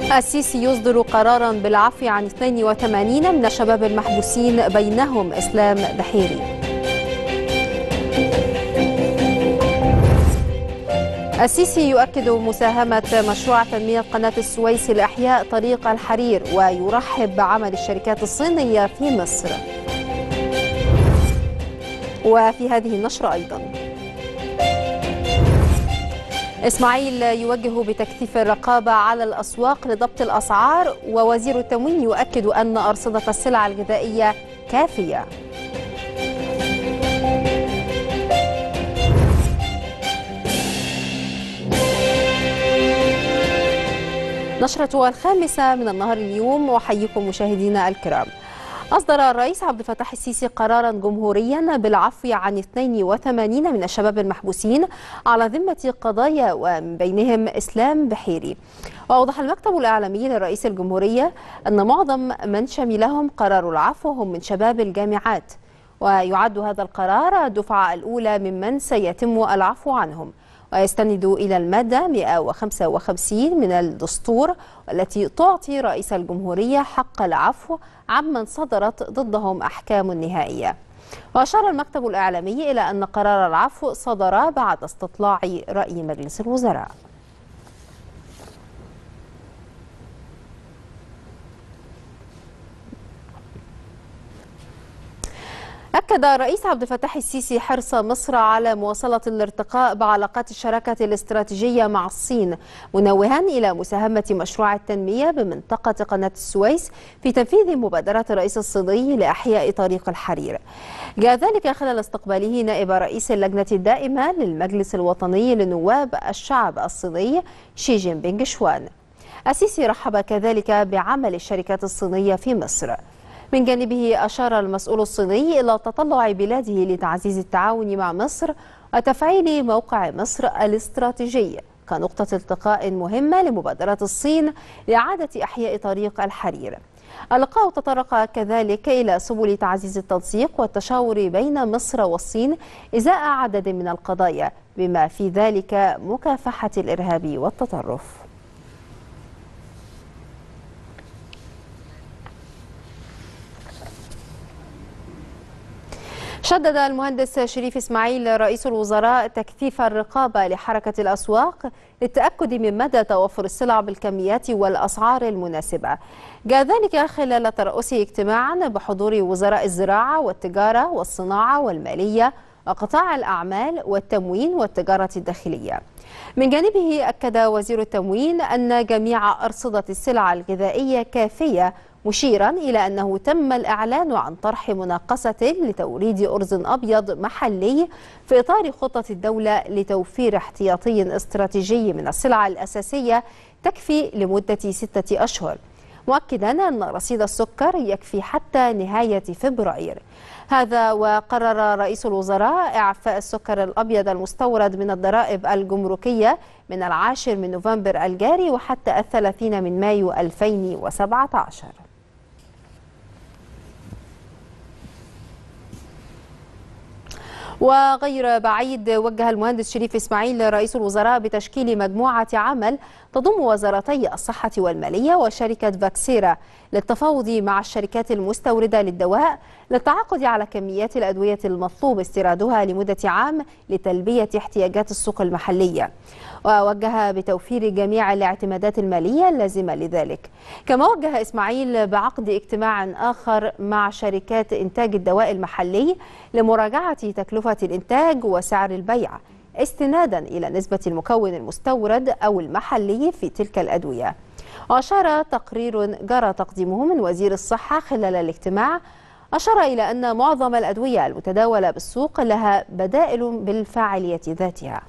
السيسي يصدر قرارا بالعفو عن 82 من الشباب المحبوسين بينهم إسلام بحيري. السيسي يؤكد مساهمة مشروع تنمية قناة السويس لإحياء طريق الحرير ويرحب بعمل الشركات الصينية في مصر. وفي هذه النشرة أيضا إسماعيل يوجه بتكثيف الرقابة على الأسواق لضبط الأسعار، ووزير التموين يؤكد أن أرصدة السلع الغذائية كافية. نشرة الخامسة من النهار اليوم، وحييكم مشاهدينا الكرام. أصدر الرئيس عبد الفتاح السيسي قرارا جمهوريا بالعفو عن 82 من الشباب المحبوسين على ذمة قضايا ومن بينهم إسلام بحيري. وأوضح المكتب الإعلامي لرئيس الجمهورية أن معظم من شملهم قرار العفو هم من شباب الجامعات، ويعد هذا القرار الدفعة الأولى ممن سيتم العفو عنهم، ويستند إلى المادة 155 من الدستور والتي تعطي رئيس الجمهورية حق العفو عمن صدرت ضدهم أحكام نهائية. وأشار المكتب الإعلامي إلى أن قرار العفو صدر بعد استطلاع رأي مجلس الوزراء. أكد الرئيس عبد الفتاح السيسي حرص مصر على مواصلة الارتقاء بعلاقات الشراكة الاستراتيجية مع الصين، منوها إلى مساهمة مشروع التنمية بمنطقة قناة السويس في تنفيذ مبادرة الرئيس الصيني لإحياء طريق الحرير. جاء ذلك خلال استقباله نائب رئيس اللجنة الدائمة للمجلس الوطني لنواب الشعب الصيني شي جين بينغ شوان. السيسي رحب كذلك بعمل الشركات الصينية في مصر. من جانبه أشار المسؤول الصيني إلى تطلع بلاده لتعزيز التعاون مع مصر وتفعيل موقع مصر الاستراتيجي كنقطة التقاء مهمة لمبادرة الصين لإعادة إحياء طريق الحرير. اللقاء تطرق كذلك إلى سبل تعزيز التنسيق والتشاور بين مصر والصين إزاء عدد من القضايا، بما في ذلك مكافحة الإرهاب والتطرف. شدد المهندس شريف إسماعيل رئيس الوزراء تكثيف الرقابة لحركة الأسواق للتأكد من مدى توفر السلع بالكميات والأسعار المناسبة. جاء ذلك خلال ترأسه اجتماعا بحضور وزراء الزراعة والتجارة والصناعة والمالية وقطاع الأعمال والتموين والتجارة الداخلية. من جانبه أكد وزير التموين أن جميع أرصدة السلع الغذائية كافية، مشيرا إلى أنه تم الإعلان عن طرح مناقصة لتوريد أرز أبيض محلي في إطار خطة الدولة لتوفير احتياطي استراتيجي من السلع الأساسية تكفي لمدة 6 أشهر، مؤكدا أن رصيد السكر يكفي حتى نهاية فبراير. هذا وقرر رئيس الوزراء إعفاء السكر الأبيض المستورد من الضرائب الجمركية من 10 نوفمبر الجاري وحتى 30 مايو 2017. وغير بعيد وجه المهندس شريف إسماعيل رئيس الوزراء بتشكيل مجموعة عمل تضم وزارتي الصحة والمالية وشركة فاكسيرا للتفاوض مع الشركات المستوردة للدواء للتعاقد على كميات الأدوية المطلوب استيرادها لمدة عام لتلبية احتياجات السوق المحلية، ووجه بتوفير جميع الاعتمادات المالية اللازمة لذلك. كما وجه إسماعيل بعقد اجتماع آخر مع شركات إنتاج الدواء المحلي لمراجعة تكلفة الإنتاج وسعر البيع استنادا إلى نسبة المكون المستورد أو المحلي في تلك الأدوية. وأشار تقرير جرى تقديمه من وزير الصحة خلال الاجتماع، أشار إلى أن معظم الأدوية المتداولة بالسوق لها بدائل بالفاعلية ذاتها.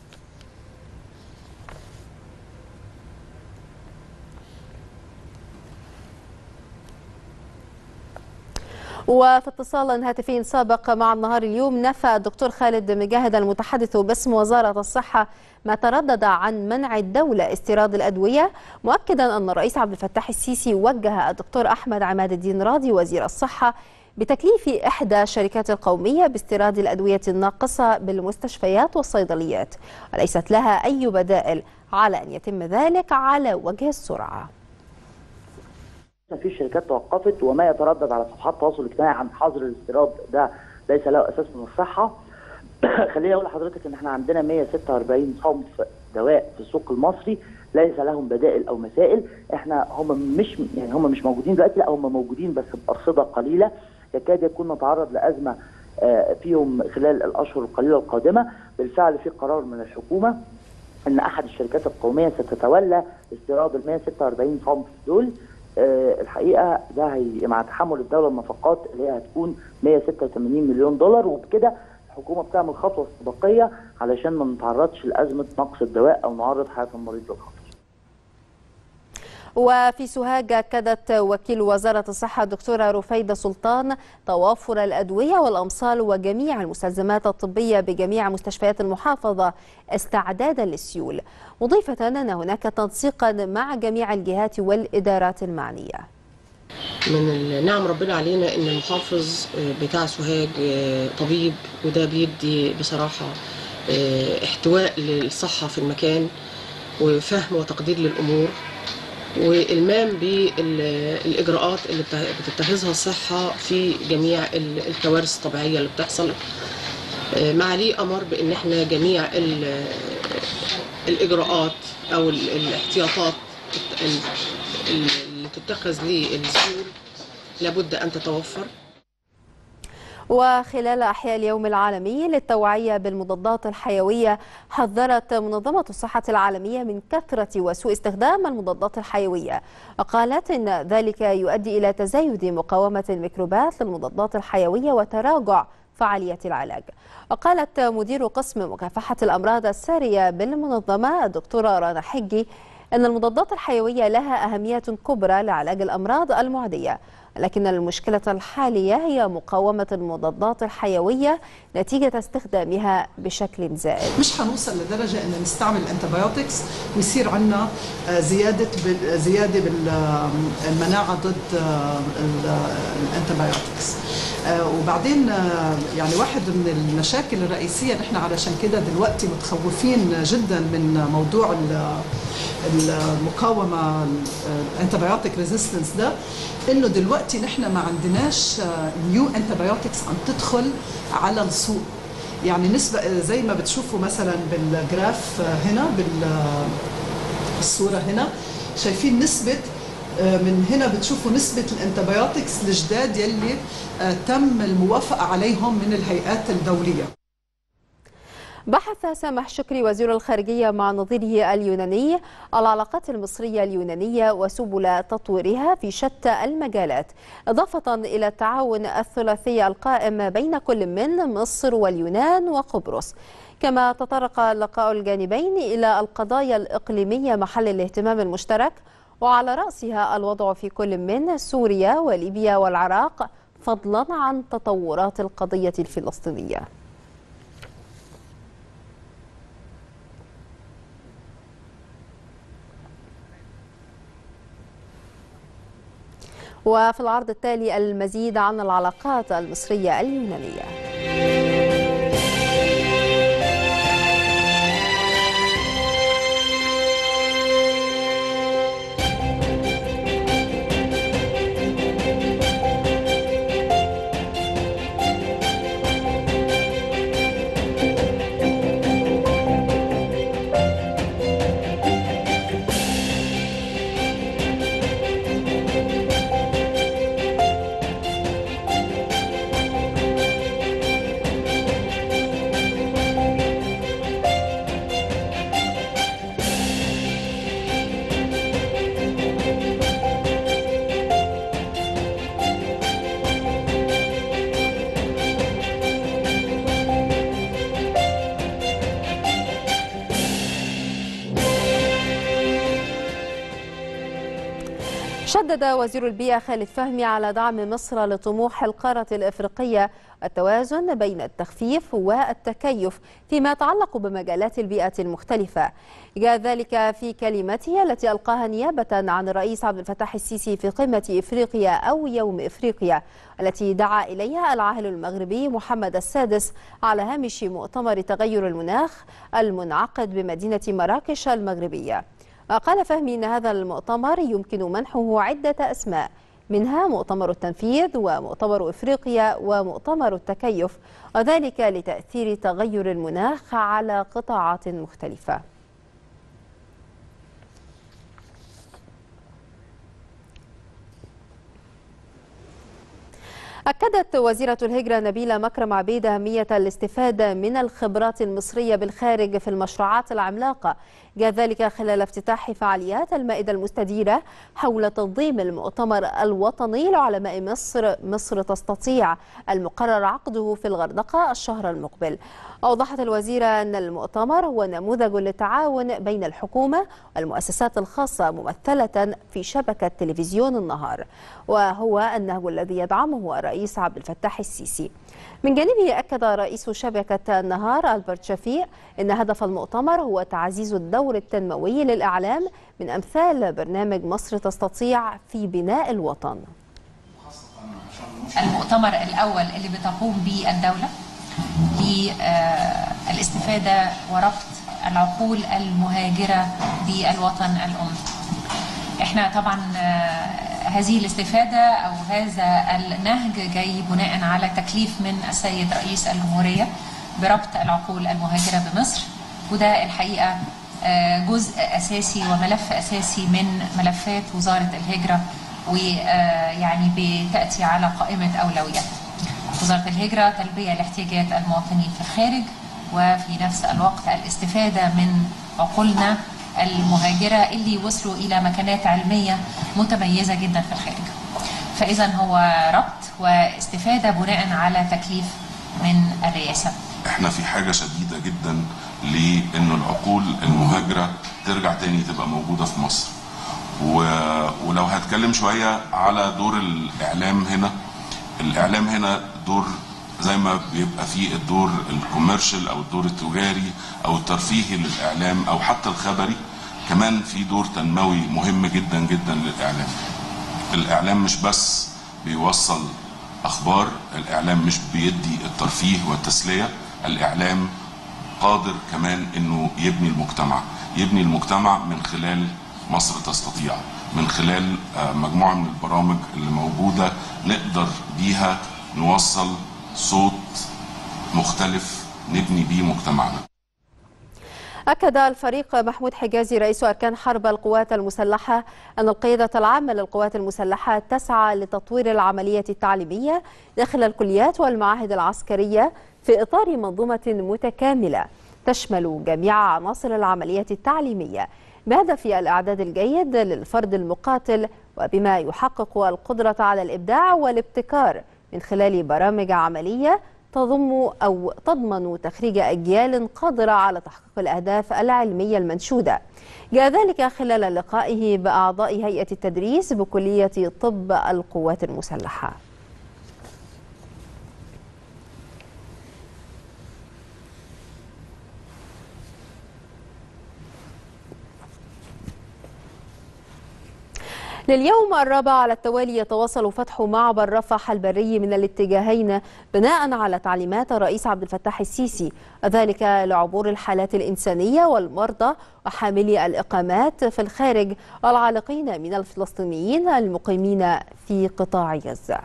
وفي اتصال هاتفي سابق مع النهار اليوم، نفى الدكتور خالد مجاهد المتحدث باسم وزارة الصحة ما تردد عن منع الدولة استيراد الأدوية، مؤكدا أن الرئيس عبد الفتاح السيسي وجه الدكتور أحمد عماد الدين راضي وزير الصحة بتكليف إحدى الشركات القومية باستيراد الأدوية الناقصة بالمستشفيات والصيدليات، وليست لها أي بدائل على أن يتم ذلك على وجه السرعة. في شركات توقفت، وما يتردد على صفحات التواصل الاجتماعي عن حظر الاستيراد ده ليس له اساس من الصحه. خليني اقول لحضرتك ان احنا عندنا 146 صنف دواء في السوق المصري ليس لهم بدائل او مسائل. احنا هم مش موجودين دلوقتي، لا هم موجودين بس بارصده قليله، يكاد يكون نتعرض لازمه فيهم خلال الاشهر القليله القادمه. بالفعل في قرار من الحكومه ان احد الشركات القوميه ستتولى استيراد ال 146 صنف دول. الحقيقه ده هي مع تحمل الدوله النفقات اللي هي هتكون 186 مليون دولار، وبكده الحكومه بتعمل خطوه استباقيه علشان ما نتعرضش لازمه نقص الدواء او نعرض حياه المريض للخطر. وفي سوهاج أكدت وكيل وزارة الصحة الدكتورة رفيدة سلطان توافر الأدوية والأمصال وجميع المستلزمات الطبية بجميع مستشفيات المحافظة استعدادا للسيول، مضيفة أن هناك تنسيقا مع جميع الجهات والإدارات المعنية. من نعم ربنا علينا ان المحافظ بتاع سوهاج طبيب، وده بيدي بصراحة احتواء للصحة في المكان وفهم وتقدير للأمور وإلمام بالإجراءات اللي بتتخذها الصحة في جميع الكوارث الطبيعية اللي بتحصل. معاليه أمر بأن احنا جميع الإجراءات أو الاحتياطات اللي تتخذ للسيول لابد أن تتوفر. وخلال أحياء اليوم العالمي للتوعية بالمضادات الحيوية، حذرت منظمة الصحة العالمية من كثرة وسوء استخدام المضادات الحيوية، وقالت إن ذلك يؤدي إلى تزايد مقاومة الميكروبات للمضادات الحيوية وتراجع فعالية العلاج. وقالت مدير قسم مكافحة الأمراض السارية بالمنظمة الدكتورة رنا حجي أن المضادات الحيوية لها أهمية كبرى لعلاج الأمراض المعدية، لكن المشكلة الحالية هي مقاومة المضادات الحيوية نتيجة استخدامها بشكل زائد. مش هنوصل لدرجة أن نستعمل الانتبيوتكس ويصير عندنا زيادة بالمناعة ضد الانتبيوتكس. وبعدين يعني واحد من المشاكل الرئيسية نحن علشان كده دلوقتي متخوفين جدا من موضوع المقاومة الانتبيوتيك ريزيستنس ده، انه دلوقتي نحن ما عندناش نيو انتبيوتكس عم تدخل على السوق. يعني نسبة زي ما بتشوفوا مثلا بالجراف هنا بالصورة هنا شايفين نسبة، من هنا بتشوفوا نسبة الانتبيوتكس الجداد يلي تم الموافقة عليهم من الهيئات الدولية. بحث سامح شكري وزير الخارجية مع نظيره اليوناني العلاقات المصرية اليونانية وسبل تطويرها في شتى المجالات، إضافة إلى التعاون الثلاثي القائم بين كل من مصر واليونان وقبرص. كما تطرق لقاء الجانبين إلى القضايا الإقليمية محل الاهتمام المشترك، وعلى رأسها الوضع في كل من سوريا وليبيا والعراق، فضلا عن تطورات القضية الفلسطينية. وفي العرض التالي المزيد عن العلاقات المصرية اليونانية. شدد وزير البيئة خالد فهمي على دعم مصر لطموح القارة الإفريقية التوازن بين التخفيف والتكيف فيما يتعلق بمجالات البيئة المختلفة. جاء ذلك في كلمته التي ألقاها نيابة عن الرئيس عبد الفتاح السيسي في قمة إفريقيا أو يوم إفريقيا، التي دعا إليها العاهل المغربي محمد السادس على هامش مؤتمر تغير المناخ المنعقد بمدينة مراكش المغربية. وقال فهمي أن هذا المؤتمر يمكن منحه عدة أسماء، منها مؤتمر التنفيذ ومؤتمر إفريقيا ومؤتمر التكيف، وذلك لتأثير تغير المناخ على قطاعات مختلفة. أكدت وزيرة الهجرة نبيلة مكرم عبيد أهمية الاستفادة من الخبرات المصرية بالخارج في المشروعات العملاقة، جاء ذلك خلال افتتاح فعاليات المائدة المستديرة حول تنظيم المؤتمر الوطني لعلماء مصر تستطيع المقرر عقده في الغردقة الشهر المقبل. أوضحت الوزيرة أن المؤتمر هو نموذج للتعاون بين الحكومة والمؤسسات الخاصة ممثلة في شبكة تلفزيون النهار، وهو النهج الذي يدعمه الرئيس عبد الفتاح السيسي. من جانبه أكد رئيس شبكة النهار ألبرت شفيق أن هدف المؤتمر هو تعزيز الدور التنموي للإعلام من أمثال برنامج مصر تستطيع في بناء الوطن. المؤتمر الأول اللي بتقوم به الدولة للاستفادة وربط العقول المهاجرة بالوطن الأم. احنا طبعا هذه الاستفادة أو هذا النهج جاي بناء على تكليف من السيد رئيس الجمهورية بربط العقول المهاجرة بمصر، وده الحقيقة جزء أساسي وملف أساسي من ملفات وزارة الهجرة، ويعني بتأتي على قائمة أولويات وزارة الهجرة تلبية لاحتياجات المواطنين في الخارج، وفي نفس الوقت الاستفادة من عقولنا المهاجرة اللي وصلوا إلى مكانات علمية متميزة جدا في الخارج. فإذا هو ربط واستفادة بناء على تكليف من الرئاسة. احنا في حاجة شديدة جدا لأنه العقول المهاجرة ترجع تاني تبقى موجودة في مصر. ولو هتكلم شوية على دور الإعلام هنا، الإعلام هنا دور زي ما بيبقى فيه الدور الكوميرشال أو الدور التجاري أو الترفيهي للإعلام أو حتى الخبري، كمان في دور تنموي مهم جدا جدا للإعلام. الإعلام مش بس بيوصل أخبار، الإعلام مش بيدي الترفيه والتسلية، الإعلام قادر كمان إنه يبني المجتمع من خلال مصر تستطيع، من خلال مجموعة من البرامج اللي موجودة نقدر بيها نوصل صوت مختلف نبني بيه مجتمعنا. أكد الفريق محمود حجازي رئيس أركان حرب القوات المسلحة أن القيادة العامة للقوات المسلحة تسعى لتطوير العملية التعليمية داخل الكليات والمعاهد العسكرية في إطار منظومة متكاملة تشمل جميع عناصر العملية التعليمية بهدف الإعداد الجيد للفرد المقاتل، وبما يحقق القدرة على الإبداع والابتكار من خلال برامج عملية تضمن تخريج أجيال قادرة على تحقيق الأهداف العلمية المنشودة. جاء ذلك خلال لقائه بأعضاء هيئة التدريس بكلية طب القوات المسلحة. لليوم الرابع على التوالي يتواصل فتح معبر رفح البري من الاتجاهين بناء على تعليمات الرئيس عبد الفتاح السيسي، وذلك لعبور الحالات الإنسانية والمرضى وحاملي الإقامات في الخارج والعالقين من الفلسطينيين المقيمين في قطاع غزة.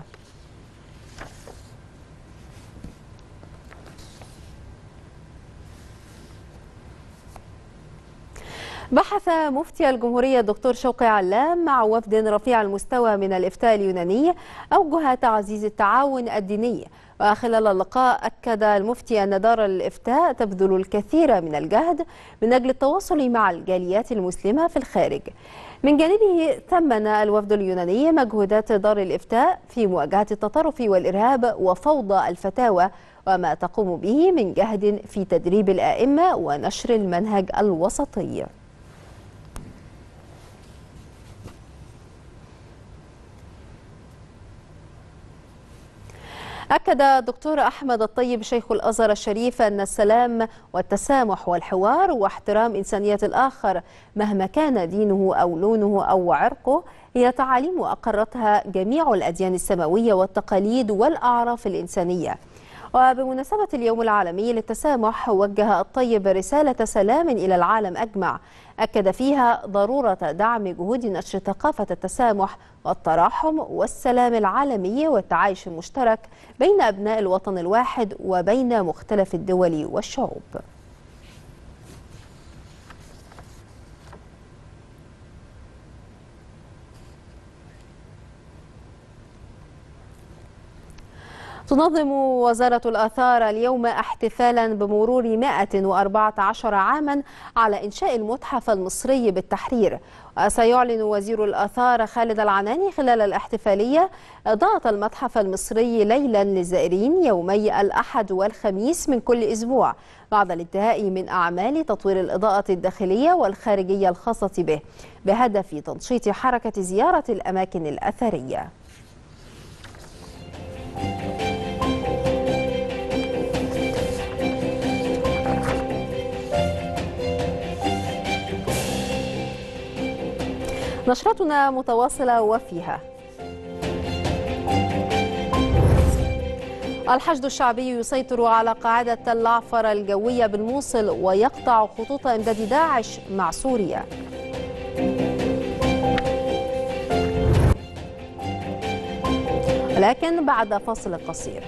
بحث مفتي الجمهورية الدكتور شوقي علام مع وفد رفيع المستوى من الإفتاء اليوناني أوجه تعزيز التعاون الديني، وخلال اللقاء أكد المفتي أن دار الإفتاء تبذل الكثير من الجهد من أجل التواصل مع الجاليات المسلمة في الخارج. من جانبه ثمن الوفد اليوناني مجهودات دار الإفتاء في مواجهة التطرف والإرهاب وفوضى الفتاوى وما تقوم به من جهد في تدريب الآئمة ونشر المنهج الوسطي. أكد الدكتور أحمد الطيب شيخ الأزهر الشريف أن السلام والتسامح والحوار واحترام إنسانية الآخر مهما كان دينه أو لونه أو عرقه هي تعاليم أقرتها جميع الأديان السماوية والتقاليد والأعراف الإنسانية. وبمناسبة اليوم العالمي للتسامح، وجه الطيب رسالة سلام إلى العالم أجمع، أكد فيها ضرورة دعم جهود نشر ثقافة التسامح والتراحم والسلام العالمي والتعايش المشترك بين أبناء الوطن الواحد وبين مختلف الدول والشعوب. تنظم وزارة الآثار اليوم احتفالا بمرور 114 عاما على إنشاء المتحف المصري بالتحرير. وسيعلن وزير الآثار خالد العناني خلال الاحتفالية إضاءة المتحف المصري ليلا للزائرين يومي الأحد والخميس من كل أسبوع بعد الانتهاء من أعمال تطوير الإضاءة الداخلية والخارجية الخاصة به، بهدف تنشيط حركة زيارة الأماكن الأثرية. نشرتنا متواصلة وفيها: الحشد الشعبي يسيطر على قاعدة تل عفر الجوية بالموصل ويقطع خطوط إمداد داعش مع سوريا. ولكن بعد فاصل قصير.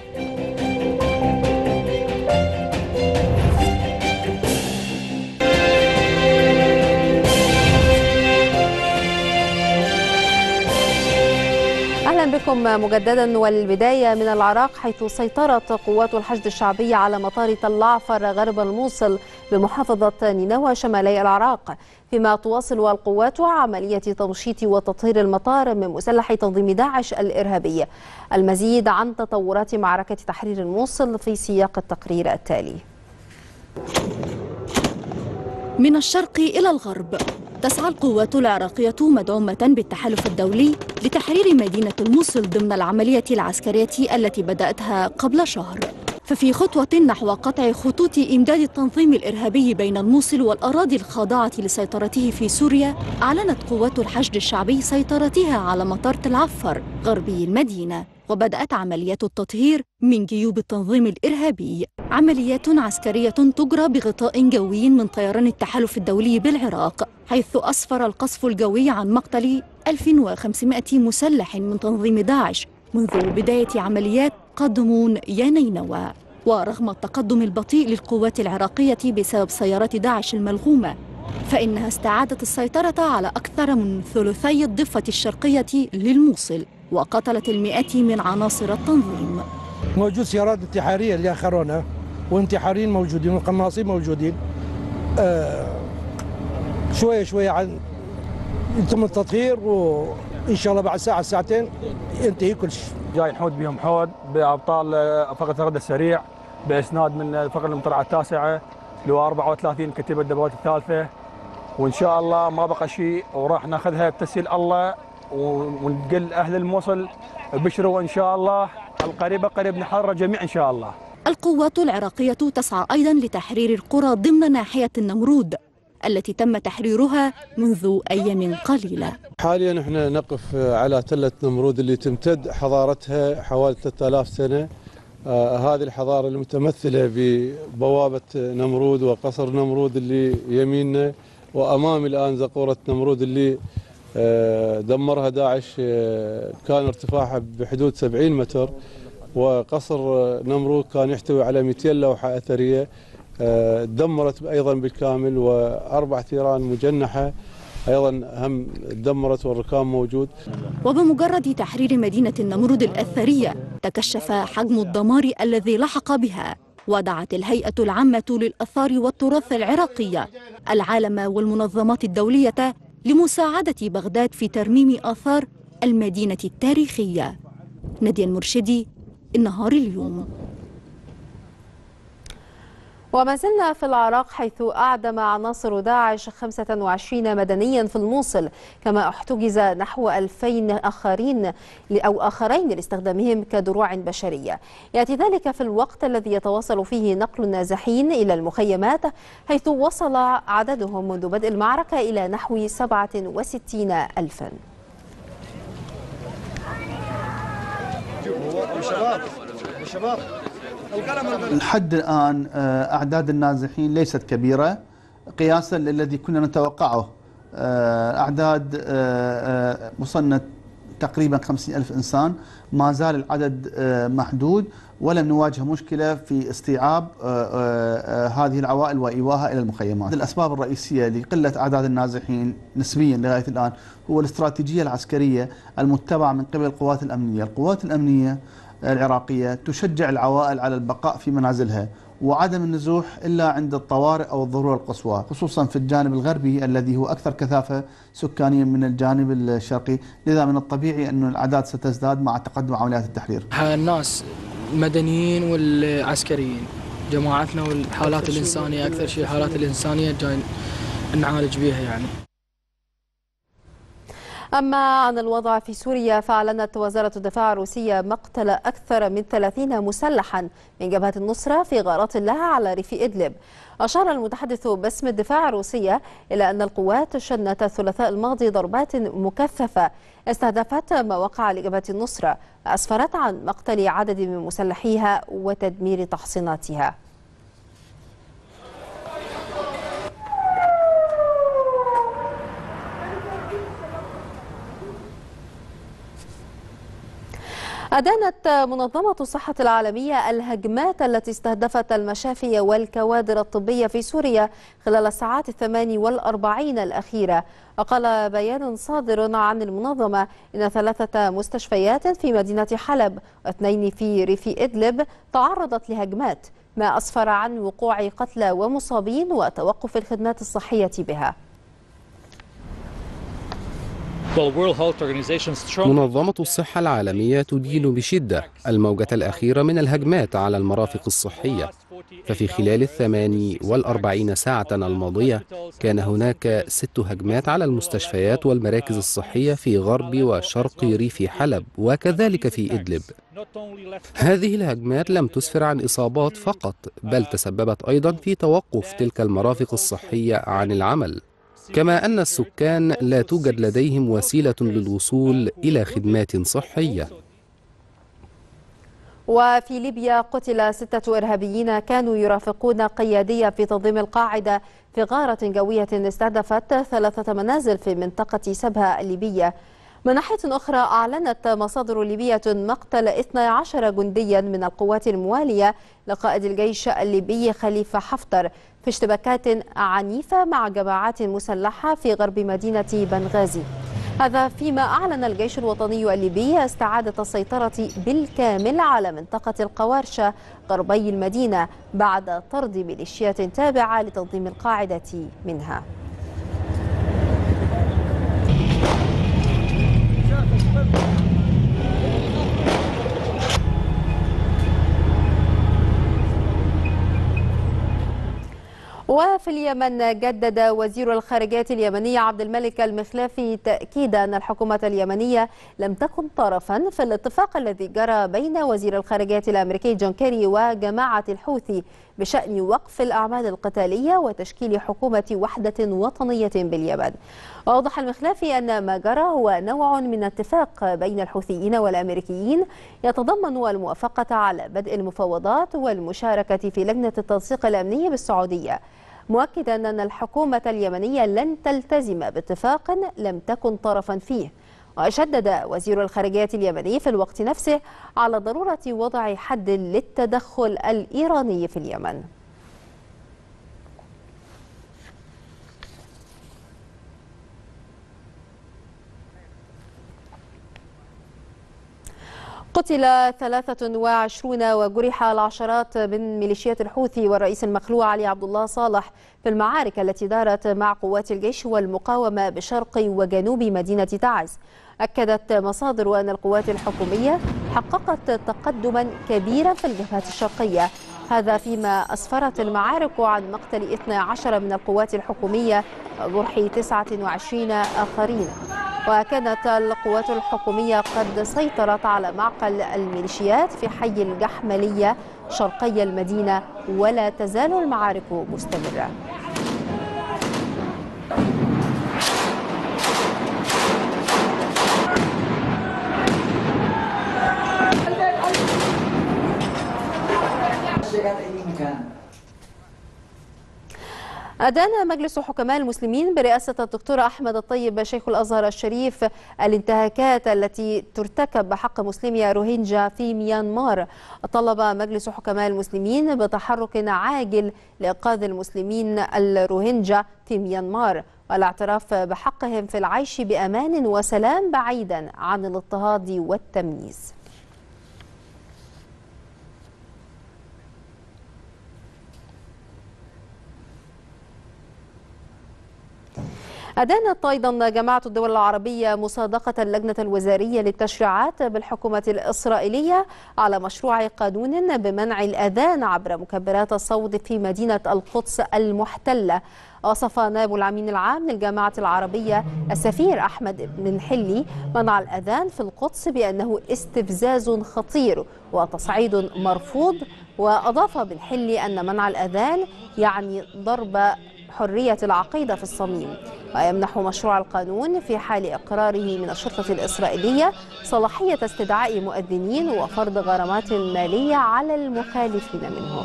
أهلا بكم مجددا، والبداية من العراق، حيث سيطرت قوات الحشد الشعبي على مطار تل عفر غرب الموصل بمحافظة نينوى شمالي العراق، فيما تواصل القوات عملية تمشيط وتطهير المطار من مسلح تنظيم داعش الإرهابي. المزيد عن تطورات معركة تحرير الموصل في سياق التقرير التالي. من الشرق إلى الغرب تسعى القوات العراقية مدعومة بالتحالف الدولي لتحرير مدينة الموصل ضمن العملية العسكرية التي بدأتها قبل شهر. ففي خطوة نحو قطع خطوط إمداد التنظيم الإرهابي بين الموصل والأراضي الخاضعة لسيطرته في سوريا، أعلنت قوات الحشد الشعبي سيطرتها على مطار تل عفر غربي المدينة، وبدأت عمليات التطهير من جيوب التنظيم الإرهابي. عمليات عسكرية تجرى بغطاء جوي من طيران التحالف الدولي بالعراق، حيث أسفر القصف الجوي عن مقتل 1500 مسلح من تنظيم داعش منذ بداية عمليات قدمون يا نينوى. ورغم التقدم البطيء للقوات العراقية بسبب سيارات داعش الملغومة، فإنها استعادت السيطرة على أكثر من ثلثي الضفة الشرقية للموصل، وقتلت المئات من عناصر التنظيم. موجود سيارات انتحارية اللي آخرونها، وانتحاريين موجودين وقناصين موجودين. شوية شوية عن يتم التطهير، وإن شاء الله بعد ساعة ساعتين ينتهي كل شيء. جاي نحود بهم حود بأبطال فقط الرد السريع بإسناد من فقط المطرعة التاسعة لواء 34 كتيبة الدبابات الثالثة، وإن شاء الله ما بقى شيء وراح ناخذها بتسهيل الله، ونقل أهل الموصل بشروا إن شاء الله القريبة قريب نحرر جميع إن شاء الله. القوات العراقية تسعى أيضا لتحرير القرى ضمن ناحية النمرود التي تم تحريرها منذ أيام قليلة. حاليا احنا نقف على تلة نمرود اللي تمتد حضارتها حوالي 3000 سنة. هذه الحضارة المتمثلة ببوابة نمرود وقصر نمرود اللي يميننا، وأمامي الآن زقورة نمرود اللي دمرها داعش، كان ارتفاعها بحدود 70 متر، وقصر نمرود كان يحتوي على 200 لوحة أثرية دمرت أيضا بالكامل، و4 ثيران مجنحة أيضا هم دمرت والركام موجود. وبمجرد تحرير مدينة النمرود الأثرية تكشف حجم الدمار الذي لحق بها، ودعت الهيئة العامة للآثار والتراث العراقية العالم والمنظمات الدولية لمساعدة بغداد في ترميم آثار المدينة التاريخية. نادية المرشدي، النهار اليوم. وما زلنا في العراق، حيث أعدم عناصر داعش 25 مدنيا في الموصل، كما احتجز نحو 2000 آخرين لاستخدامهم كدروع بشرية. يأتي ذلك في الوقت الذي يتواصل فيه نقل النازحين إلى المخيمات، حيث وصل عددهم منذ بدء المعركة إلى نحو 67,000. لحد الآن أعداد النازحين ليست كبيرة قياسا للذي كنا نتوقعه. أعداد وصلنا تقريبا 50,000 إنسان، ما زال العدد محدود، ولم نواجه مشكلة في استيعاب هذه العوائل وإيواها إلى المخيمات. الأسباب الرئيسية لقلة أعداد النازحين نسبيا لغاية الآن هو الاستراتيجية العسكرية المتبعة من قبل القوات الأمنية. القوات الأمنية العراقية تشجع العوائل على البقاء في منازلها وعدم النزوح إلا عند الطوارئ أو الضرورة القصوى، خصوصا في الجانب الغربي الذي هو أكثر كثافة سكانيا من الجانب الشرقي، لذا من الطبيعي أن الأعداد ستزداد مع تقدم عمليات التحرير. الناس المدنيين والعسكريين جماعتنا والحالات الإنسانية، أكثر شيء الحالات الإنسانية جاي نعالج بها يعني. أما عن الوضع في سوريا، فأعلنت وزارة الدفاع الروسية مقتل أكثر من 30 مسلحا من جبهة النصرة في غارات لها على ريف إدلب. أشار المتحدث باسم الدفاع الروسية إلى أن القوات شنت الثلاثاء الماضي ضربات مكثفة استهدفت مواقع لجبهة النصرة، أسفرت عن مقتل عدد من مسلحيها وتدمير تحصيناتها. أدانت منظمة الصحة العالمية الهجمات التي استهدفت المشافي والكوادر الطبية في سوريا خلال الساعات 48 الأخيرة. وقال بيان صادر عن المنظمة إن 3 مستشفيات في مدينة حلب و2 في ريف إدلب تعرضت لهجمات، ما أسفر عن وقوع قتلى ومصابين وتوقف الخدمات الصحية بها. منظمة الصحة العالمية تدين بشدة الموجة الأخيرة من الهجمات على المرافق الصحية، ففي خلال 48 ساعة الماضية كان هناك 6 هجمات على المستشفيات والمراكز الصحية في غرب وشرق ريف حلب وكذلك في إدلب. هذه الهجمات لم تسفر عن إصابات فقط، بل تسببت أيضا في توقف تلك المرافق الصحية عن العمل، كما أن السكان لا توجد لديهم وسيلة للوصول إلى خدمات صحية. وفي ليبيا قتل 6 إرهابيين كانوا يرافقون قيادية في تنظيم القاعدة في غارة جوية استهدفت 3 منازل في منطقة سبها الليبية. من ناحية أخرى، أعلنت مصادر ليبية مقتل 12 جنديا من القوات الموالية لقائد الجيش الليبي خليفة حفتر في اشتباكات عنيفة مع جماعات مسلحة في غرب مدينة بنغازي. هذا فيما أعلن الجيش الوطني الليبي استعادة السيطرة بالكامل على منطقة القوارشة غربي المدينة بعد طرد ميليشيات تابعة لتنظيم القاعدة منها. وفي اليمن، جدد وزير الخارجية اليمني عبد الملك المخلافي تأكيد أن الحكومة اليمنية لم تكن طرفا في الاتفاق الذي جرى بين وزير الخارجية الأمريكي جون كيري وجماعة الحوثي بشأن وقف الأعمال القتالية وتشكيل حكومة وحدة وطنية باليمن. وأوضح المخلافي أن ما جرى هو نوع من اتفاق بين الحوثيين والأمريكيين يتضمن الموافقة على بدء المفاوضات والمشاركة في لجنة التنسيق الأمني بالسعودية، مؤكدا أن الحكومة اليمنية لن تلتزم باتفاق لم تكن طرفا فيه. وشدد وزير الخارجية اليمني في الوقت نفسه على ضرورة وضع حد للتدخل الإيراني في اليمن. قتل 23 وجرح العشرات من ميليشيات الحوثي والرئيس المخلوع علي عبد الله صالح في المعارك التي دارت مع قوات الجيش والمقاومة بشرق وجنوب مدينة تعز. أكدت مصادر أن القوات الحكومية حققت تقدما كبيرا في الجبهة الشرقية، هذا فيما أسفرت المعارك عن مقتل 12 من القوات الحكومية وجرح 29 آخرين. وكانت القوات الحكومية قد سيطرت على معقل الميليشيات في حي الجحملية شرقي المدينة، ولا تزال المعارك مستمرة. أدان مجلس حكماء المسلمين برئاسة الدكتور أحمد الطيب شيخ الأزهر الشريف الانتهاكات التي ترتكب بحق مسلمي روهينجا في ميانمار. طلب مجلس حكماء المسلمين بتحرك عاجل لإنقاذ المسلمين الروهينجا في ميانمار والاعتراف بحقهم في العيش بأمان وسلام بعيدا عن الاضطهاد والتمييز. أدانت أيضا جماعة الدول العربية مصادقة اللجنة الوزارية للتشريعات بالحكومة الإسرائيلية على مشروع قانون بمنع الأذان عبر مكبرات الصوت في مدينة القدس المحتلة. وصف نائب الأمين العام للجامعة العربية السفير أحمد بن حلي منع الأذان في القدس بأنه استفزاز خطير وتصعيد مرفوض. وأضاف بن حلي أن منع الأذان يعني ضرب حرية العقيدة في الصميم، ويمنح مشروع القانون في حال إقراره من الشرطة الإسرائيلية صلاحية استدعاء مؤذنين وفرض غرامات مالية على المخالفين منهم.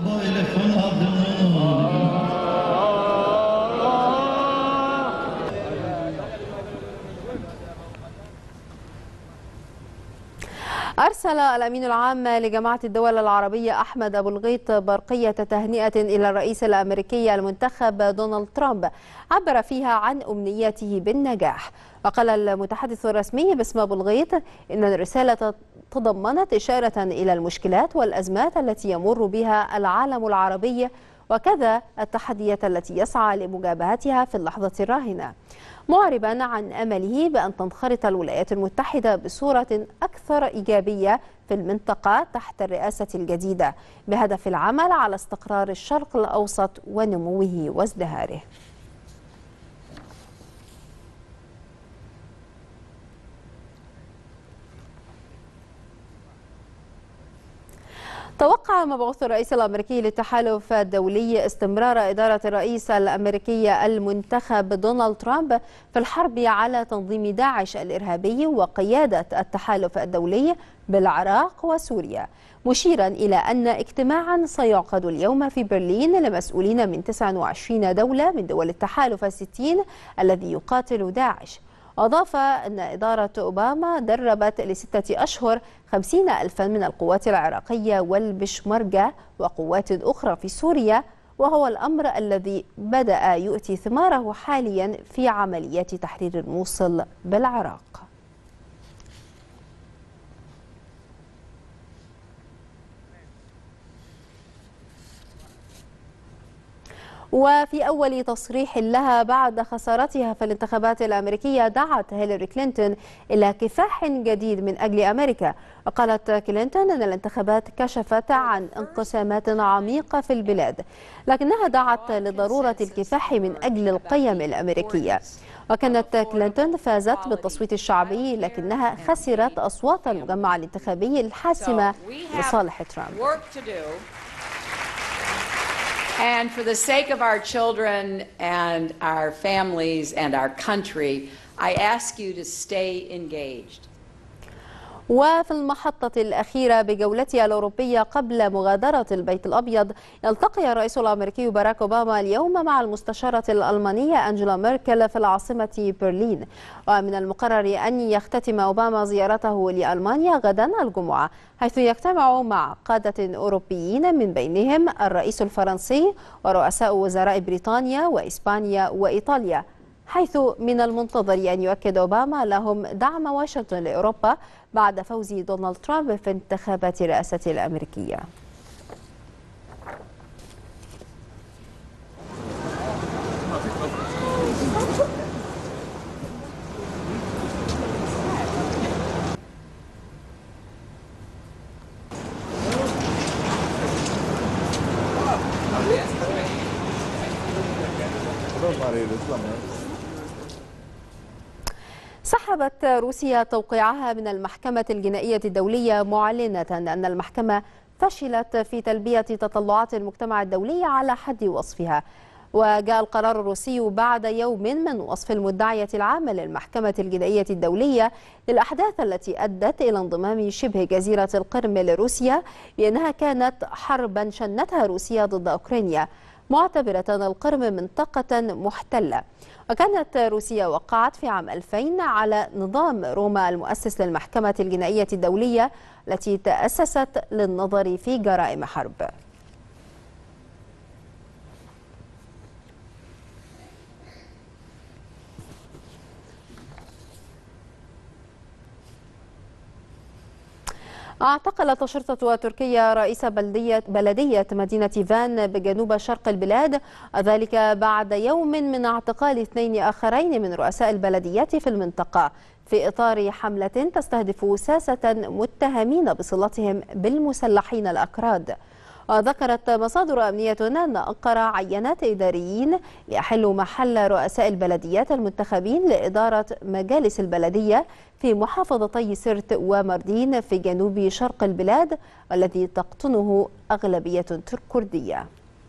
أرسل الأمين العام لجماعة الدول العربية أحمد أبو الغيط برقية تهنئة إلى الرئيس الأمريكي المنتخب دونالد ترامب عبر فيها عن أمنياته بالنجاح. وقال المتحدث الرسمي باسم أبو الغيط إن الرسالة تضمنت إشارة إلى المشكلات والأزمات التي يمر بها العالم العربي وكذا التحديات التي يسعى لمجابهتها في اللحظة الراهنة، معربا عن أمله بأن تنخرط الولايات المتحدة بصورة أكثر إيجابية في المنطقة تحت الرئاسة الجديدة بهدف العمل على استقرار الشرق الأوسط ونموه وازدهاره. توقع مبعوث الرئيس الأمريكي للتحالف الدولي استمرار إدارة الرئيس الأمريكي المنتخب دونالد ترامب في الحرب على تنظيم داعش الإرهابي وقيادة التحالف الدولي بالعراق وسوريا، مشيرا إلى أن اجتماعا سيعقد اليوم في برلين لمسؤولين من 29 دولة من دول التحالف الستين الذي يقاتل داعش. أضاف أن إدارة أوباما دربت ل6 أشهر 50,000 من القوات العراقية والبشمركة وقوات أخرى في سوريا، وهو الأمر الذي بدأ يؤتي ثماره حاليا في عمليات تحرير الموصل بالعراق. وفي أول تصريح لها بعد خسارتها في الانتخابات الأمريكية دعت هيلاري كلينتون إلى كفاح جديد من أجل أمريكا. وقالت كلينتون أن الانتخابات كشفت عن انقسامات عميقة في البلاد، لكنها دعت لضرورة الكفاح من أجل القيم الأمريكية. وكانت كلينتون فازت بالتصويت الشعبي لكنها خسرت أصوات المجمع الانتخابي الحاسمة لصالح ترامب. And for the sake of our children and our families and our country, I ask you to stay engaged. وفي المحطة الأخيرة بجولتها الأوروبية قبل مغادرة البيت الأبيض، يلتقي الرئيس الأمريكي باراك أوباما اليوم مع المستشارة الألمانية أنجيلا ميركل في العاصمة برلين. ومن المقرر أن يختتم أوباما زيارته لألمانيا غدا الجمعة، حيث يجتمع مع قادة أوروبيين من بينهم الرئيس الفرنسي ورؤساء وزراء بريطانيا وإسبانيا وإيطاليا، حيث من المنتظر أن يؤكد أوباما لهم دعم واشنطن لأوروبا بعد فوز دونالد ترامب في انتخابات الرئاسة الأمريكية. سحبت روسيا توقيعها من المحكمة الجنائية الدولية معلنة أن المحكمة فشلت في تلبية تطلعات المجتمع الدولي على حد وصفها. وجاء القرار الروسي بعد يوم من وصف المدعية العامة للمحكمة الجنائية الدولية للأحداث التي أدت إلى انضمام شبه جزيرة القرم لروسيا بأنها كانت حربا شنتها روسيا ضد أوكرانيا. معتبرة القرم منطقة محتلة. وكانت روسيا وقعت في عام 2000 على نظام روما المؤسس للمحكمة الجنائية الدولية التي تأسست للنظر في جرائم حرب. اعتقلت الشرطة التركية رئيس بلدية مدينة فان بجنوب شرق البلاد، ذلك بعد يوم من اعتقال 2 آخرين من رؤساء البلديات في المنطقة في إطار حملة تستهدف ساسة متهمين بصلتهم بالمسلحين الأكراد. وذكرت مصادر أمنية أن أنقرة عينات إداريين ليحلوا محل رؤساء البلديات المنتخبين لإدارة مجالس البلدية في محافظتي سرت ومردين في جنوب شرق البلاد، والذي تقطنه أغلبية كردية.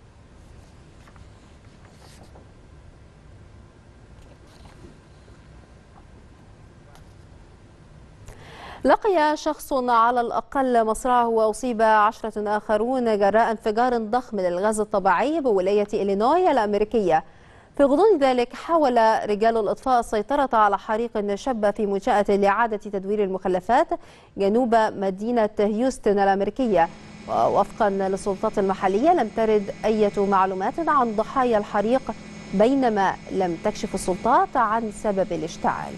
لقي شخص على الأقل مصرعه وأصيب 10 آخرون جراء انفجار ضخم للغاز الطبيعي بولاية إلينوي الأمريكية. في غضون ذلك حاول رجال الإطفاء السيطرة على حريق شب في منشأة لإعادة تدوير المخلفات جنوب مدينة هيوستن الأمريكية. ووفقا للسلطات المحلية لم ترد أي معلومات عن ضحايا الحريق، بينما لم تكشف السلطات عن سبب الاشتعال.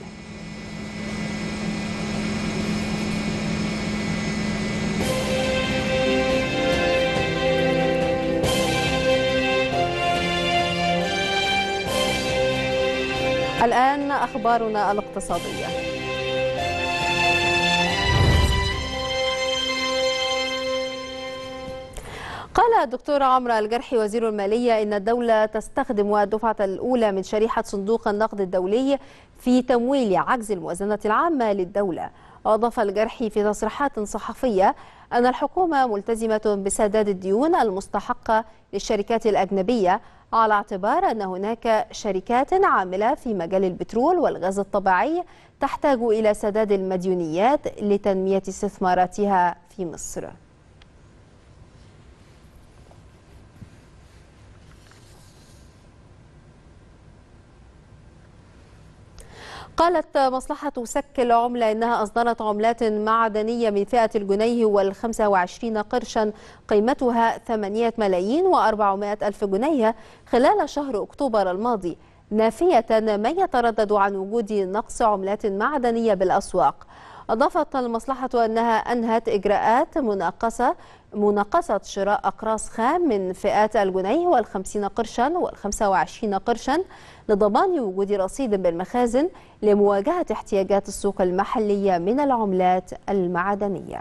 الآن أخبارنا الاقتصادية. قال الدكتور عمرو الجرحي وزير المالية إن الدولة تستخدم الدفعة الأولى من شريحة صندوق النقد الدولي في تمويل عجز الموازنة العامة للدولة. وأضاف الجرحي في تصريحات صحفية أن الحكومة ملتزمة بسداد الديون المستحقة للشركات الأجنبية، على اعتبار أن هناك شركات عاملة في مجال البترول والغاز الطبيعي تحتاج إلى سداد المديونيات لتنمية استثماراتها في مصر. قالت مصلحة سك العملة إنها أصدرت عملات معدنية من فئة الجنيه وال25 قرشا قيمتها 8,400,000 جنيه خلال شهر أكتوبر الماضي، نافية ما يتردد عن وجود نقص عملات معدنية بالأسواق. أضافت المصلحة أنها أنهت إجراءات مناقصة شراء أقراص خام من فئات الجنيه وال50 قرشا وال25 قرشا لضمان وجود رصيد بالمخازن لمواجهة احتياجات السوق المحلية من العملات المعدنية.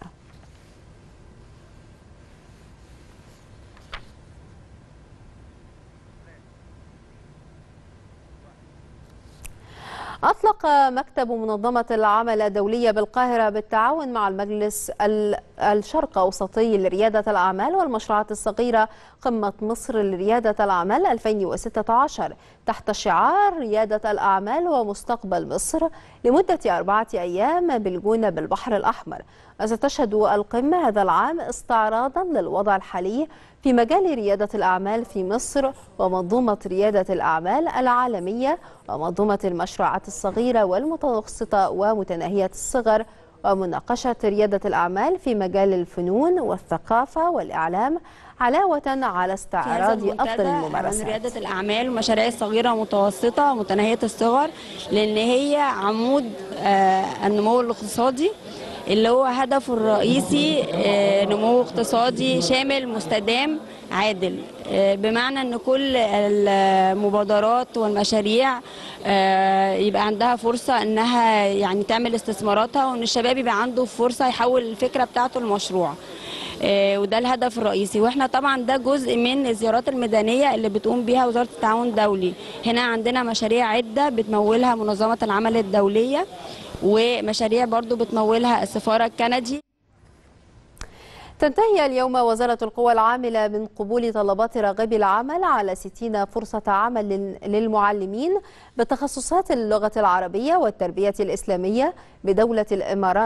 أطلق مكتب منظمة العمل الدولية بالقاهرة بالتعاون مع المجلس الشرق أوسطي لريادة الأعمال والمشروعات الصغيرة قمة مصر لريادة الأعمال 2016 تحت شعار ريادة الأعمال ومستقبل مصر لمدة 4 أيام بالجونة بالبحر الأحمر. وستشهد القمة هذا العام استعراضا للوضع الحالي في مجال ريادة الأعمال في مصر ومنظومة ريادة الأعمال العالمية ومنظومة المشروعات الصغيرة والمتوسطة ومتناهية الصغر، ومناقشة ريادة الأعمال في مجال الفنون والثقافة والإعلام، علاوة على استعراض أفضل الممارسات. ريادة الأعمال والمشاريع الصغيرة ومتوسطة ومتناهية الصغر، لأن هي عمود النمو الاقتصادي اللي هو هدفه الرئيسي نمو اقتصادي شامل مستدام عادل، بمعنى ان كل المبادرات والمشاريع يبقى عندها فرصة انها يعني تعمل استثماراتها، وان الشباب يبقى عنده فرصة يحول الفكرة بتاعته لمشروع، وده الهدف الرئيسي. واحنا طبعا ده جزء من الزيارات الميدانية اللي بتقوم بيها وزارة التعاون الدولي. هنا عندنا مشاريع عدة بتمولها منظمة العمل الدولية، ومشاريع برضو بتمولها السفارة الكندي. تنتهي اليوم وزارة القوى العاملة من قبول طلبات راغبي العمل على 60 فرصة عمل للمعلمين بتخصصات اللغة العربية والتربية الإسلامية بدولة الإمارات،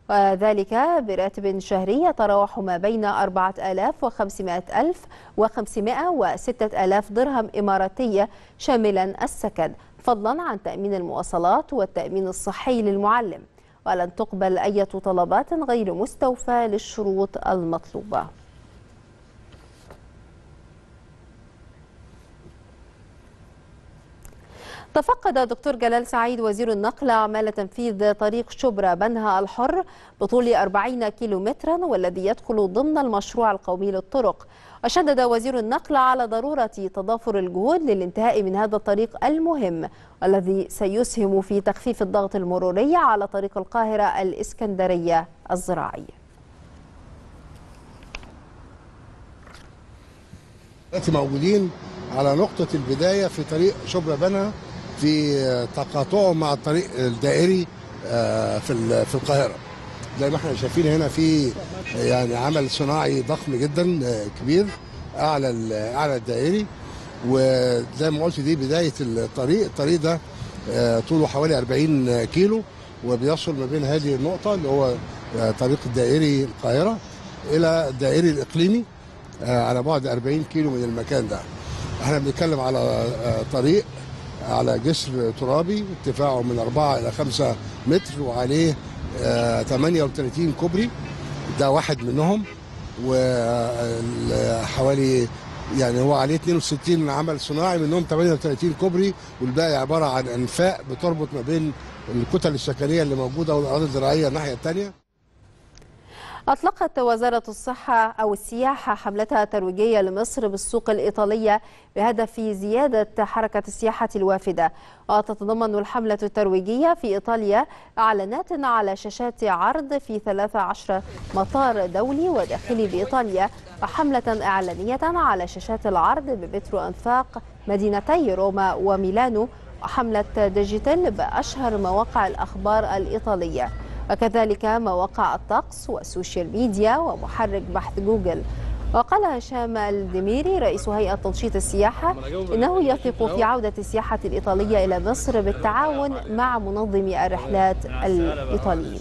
وذلك براتب شهري يتراوح ما بين 4500 و 6000 درهم إماراتية شاملا السكن، فضلا عن تأمين المواصلات والتأمين الصحي للمعلم، ولن تقبل أي طلبات غير مستوفاة للشروط المطلوبة. تفقد دكتور جلال سعيد وزير النقل أعمال تنفيذ طريق شبرا بنها الحر بطول 40 كيلومترا والذي يدخل ضمن المشروع القومي للطرق. وشدد وزير النقل على ضرورة تضافر الجهود للانتهاء من هذا الطريق المهم والذي سيسهم في تخفيف الضغط المروري على طريق القاهرة الإسكندرية الزراعي. موجودين على نقطة البداية في طريق شبرا بنها في تقاطعه مع الطريق الدائري في القاهرة. زي ما احنا شايفين هنا في يعني عمل صناعي ضخم جدا كبير اعلى الدائري، وزي ما قلت دي بداية الطريق ده طوله حوالي 40 كيلو وبيصل ما بين هذه النقطة اللي هو طريق الدائري القاهرة إلى الدائري الإقليمي على بعد 40 كيلو من المكان ده. احنا بنتكلم على طريق على جسر ترابي ارتفاعه من 4 إلى 5 متر وعليه 38 كوبري، ده واحد منهم، وحوالي يعني هو عليه 62 عمل صناعي منهم 38 كوبري، والباقي عبارة عن أنفاق بتربط ما بين الكتل السكنية اللي موجودة والأراضي الزراعية الناحية الثانية. أطلقت وزارة الصحة أو السياحة حملتها الترويجية لمصر بالسوق الإيطالية بهدف زيادة حركة السياحة الوافدة. وتتضمن الحملة الترويجية في إيطاليا إعلانات على شاشات عرض في 13 مطار دولي وداخلي بإيطاليا، وحملة إعلانية على شاشات العرض بمترو أنفاق مدينتي روما وميلانو، وحملة ديجيتال بأشهر مواقع الأخبار الإيطالية، وكذلك مواقع الطقس والسوشيال ميديا ومحرك بحث جوجل. وقال هشام الدميري رئيس هيئة تنشيط السياحة إنه يثق في عودة السياحة الإيطالية إلى مصر بالتعاون مع منظمي الرحلات الإيطاليين.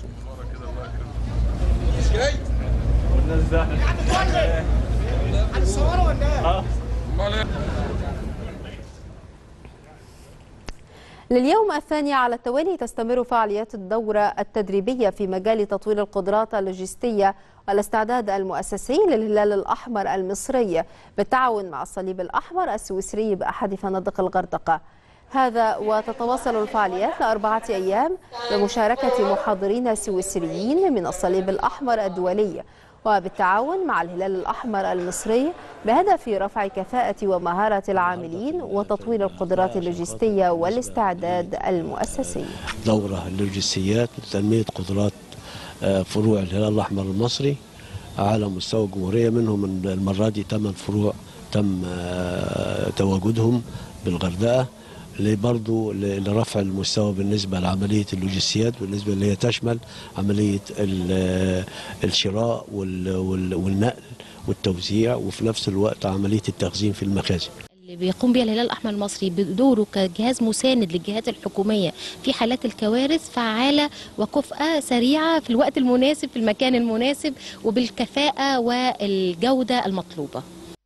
لليوم الثاني على التوالي تستمر فعاليات الدورة التدريبية في مجال تطوير القدرات اللوجستية والاستعداد المؤسسي للهلال الأحمر المصري بالتعاون مع الصليب الأحمر السويسري بأحد فنادق الغردقة. هذا وتتواصل الفعاليات ل4 أيام بمشاركة محاضرين سويسريين من الصليب الأحمر الدولي وبالتعاون مع الهلال الأحمر المصري بهدف رفع كفاءة ومهارة العاملين وتطوير القدرات اللوجستية والاستعداد المؤسسي. دورة اللوجستيات لتنمية قدرات فروع الهلال الأحمر المصري على مستوى الجمهورية، منهم المرة دي 8 فروع تم تواجدهم بالغردقة برضو لرفع المستوى بالنسبة لعملية اللوجستيات، بالنسبة اللي هي تشمل عملية الشراء والنقل والتوزيع، وفي نفس الوقت عملية التخزين في المخازن. اللي بيقوم بها الهلال الأحمر المصري بدوره كجهاز مساند للجهات الحكومية في حالات الكوارث، فعالة وكفءة سريعة في الوقت المناسب في المكان المناسب وبالكفاءة والجودة المطلوبة.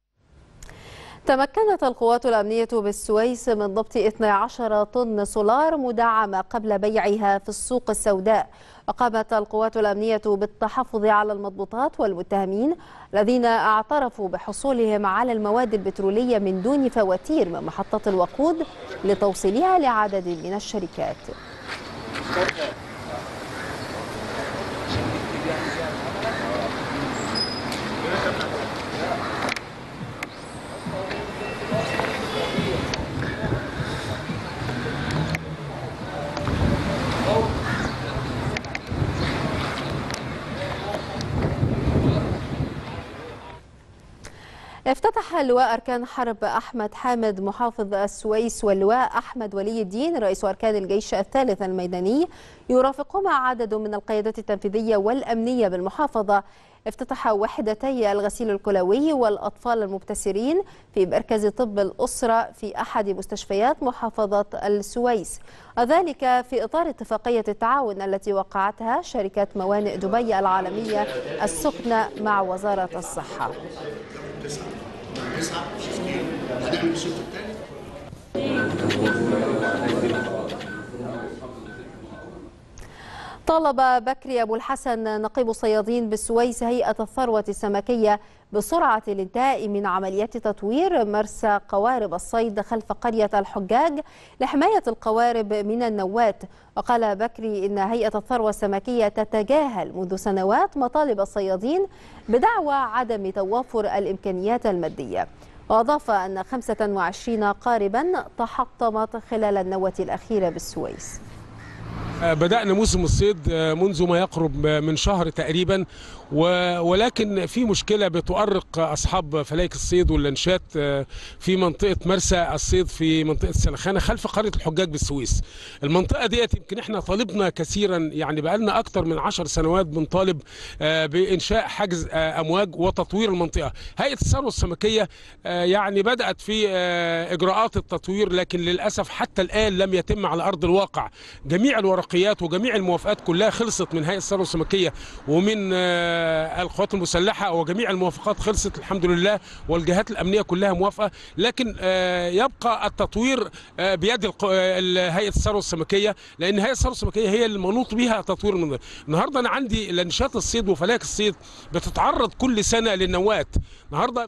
تمكنت القوات الأمنية بالسويس من ضبط 12 طن سولار مدعمة قبل بيعها في السوق السوداء. وقامت القوات الأمنية بالتحفظ على المضبوطات والمتهمين الذين اعترفوا بحصولهم على المواد البترولية من دون فواتير من محطات الوقود لتوصيلها لعدد من الشركات. افتتح اللواء أركان حرب أحمد حامد محافظ السويس واللواء أحمد ولي الدين رئيس أركان الجيش الثالث الميداني يرافقهما عدد من القيادات التنفيذية والأمنية بالمحافظة افتتح وحدتي الغسيل الكلوي والأطفال المبتسرين في مركز طب الأسرة في أحد مستشفيات محافظة السويس، وذلك في إطار اتفاقية التعاون التي وقعتها شركة موانئ دبي العالمية السخنة مع وزارة الصحة. طالب بكري أبو الحسن نقيب الصيادين بالسويس هيئة الثروة السمكية بسرعة الانتهاء من عمليات تطوير مرسى قوارب الصيد خلف قرية الحجاج لحماية القوارب من النوات. وقال بكري إن هيئة الثروة السمكية تتجاهل منذ سنوات مطالب الصيادين بدعوى عدم توافر الإمكانيات المادية. وأضاف أن 25 قاربا تحطمت خلال النوة الأخيرة بالسويس. بدأنا موسم الصيد منذ ما يقرب من شهر تقريبا، ولكن في مشكلة بتؤرق أصحاب فلايك الصيد واللانشات في منطقة مرسى الصيد في منطقة السلخانة خلف قرية الحجاج بالسويس. المنطقة ديت يمكن احنا طالبنا كثيرا، يعني بقالنا أكتر من 10 سنوات بنطالب بإنشاء حجز أمواج وتطوير المنطقة. هيئة الثروة السمكية يعني بدأت في إجراءات التطوير، لكن للأسف حتى الآن لم يتم على أرض الواقع. جميع الورقيات وجميع الموافقات كلها خلصت من هيئة الثروة السمكية ومن القوات المسلحة، وجميع الموافقات خلصت الحمد لله، والجهات الأمنية كلها موافقة، لكن يبقى التطوير بيد هيئة الثروة السمكية، لأن هيئة الثروة السمكية هي المنوط بها تطوير المنطقة. النهارده أنا عندي لانشات الصيد وفلاك الصيد بتتعرض كل سنة للنوات. النهارده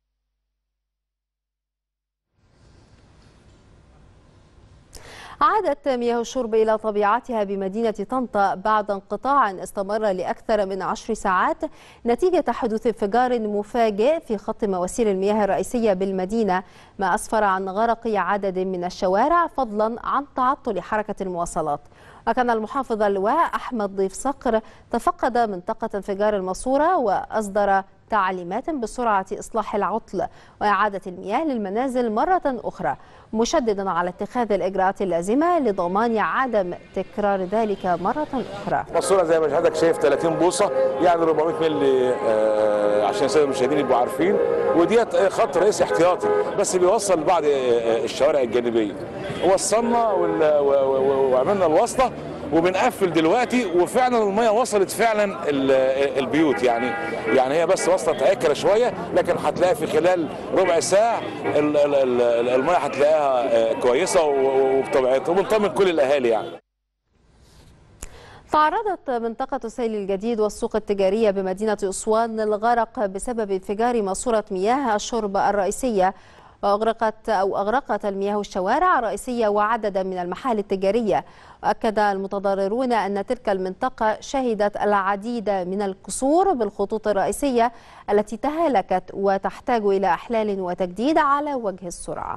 عادت مياه الشرب إلى طبيعتها بمدينة طنطا بعد انقطاع استمر لأكثر من 10 ساعات نتيجة حدوث انفجار مفاجئ في خط مواسير المياه الرئيسية بالمدينة، ما أسفر عن غرق عدد من الشوارع فضلا عن تعطل حركة المواصلات. وكان المحافظ اللواء أحمد ضيف صقر تفقد منطقة انفجار الماسورة وأصدر تعليمات بسرعة إصلاح العطل وإعادة المياه للمنازل مرة أخرى، مشددا على اتخاذ الإجراءات اللازمة لضمان عدم تكرار ذلك مرة أخرى. الماسورة زي ما حضرتك شايف 30 بوصة، يعني 400 مللي عشان السادة المشاهدين يبقوا عارفين، وديت خط رئيسي احتياطي بس بيوصل لبعض الشوارع الجانبية. وصلنا وعملنا الواسطة وبنقفل دلوقتي، وفعلا الميه وصلت فعلا البيوت، يعني هي بس وصلت عكره شويه، لكن هتلاقي في خلال ربع ساعه الميه هتلاقيها كويسه وبطبيعتها، وبنطمن كل الاهالي يعني. تعرضت منطقة السيل الجديد والسوق التجارية بمدينة أسوان للغرق بسبب انفجار ماسورة مياه الشرب الرئيسية، أغرقت المياه الشوارع الرئيسية وعددا من المحال التجارية. وأكد المتضررون أن تلك المنطقة شهدت العديد من الكسور بالخطوط الرئيسية التي تهالكت وتحتاج إلى إحلال وتجديد على وجه السرعة.